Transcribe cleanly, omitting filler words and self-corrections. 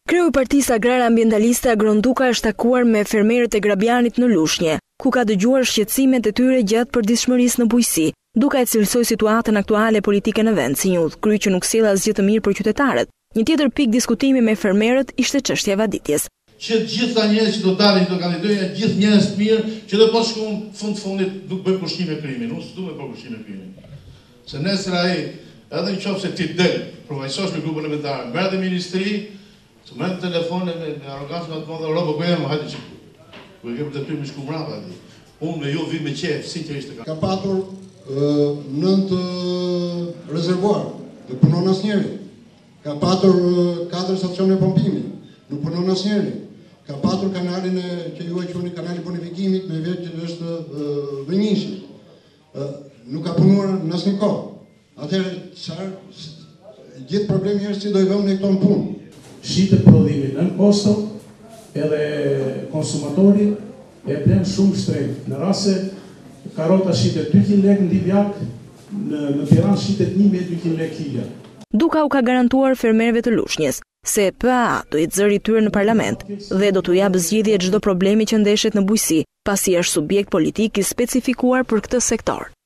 Kreu i Partisë Agrare Ambientaliste Agron Duka është takuar me fermerët e Grabianit në Lushnjë, ku ka dëgjuar shqetësimet e tyre gjatë përditshmërisë në bujqësi. Duka e cilësoi situatën aktuale politike në vend si një udhkryq që nuk sjell asgjë të mirë për qytetarët. Një tjetër pikë diskutimi me fermerët ishte çështja e vaditjes. Që gjitha njerëz që do dalin do kandidojnë, gjithë njerëz të mirë që do pas shkon fundit nuk bëj pushime krimin, unë s'du me bëj pushime krimin. Se nesër ai edhe nëse ti del, provojsosh me grupin elementar, merr dhe ministri, të merr telefone me arrogancë nga të madhe Europë, po jam hajde që ku e ke për të tyr me shku mbrapa aty. Unë me ju vi me qef, sinqerisht. Ka patur 9 rezervuar, nuk punon asnjëri. Ka patur 4 stacione pompimi, nuk punon asnjëri. Ka patur kanalin që ju e quani kanali bonifikimit me vetë që është Vënjishi. Nuk ka punuar në asnjë kohë. Atëherë gjithë problemi është si do i vëmë ne këto në punë. Shitet prodhimi nën kosto, edhe konsumatori e blen shumë shtrenjtë. Në rast se karota shitet 200 lekë në divjak, në Tiranë shitet 1200 lekë kilja. Duka u ka garantuar fermerëve të Lushnjës se PA do i zëri tyre në parlament dhe do t'u japë zgjidhje çdo problemi që ndeshet në bujqësi, pasi është subjekt politik i specifikuar për këtë sektor.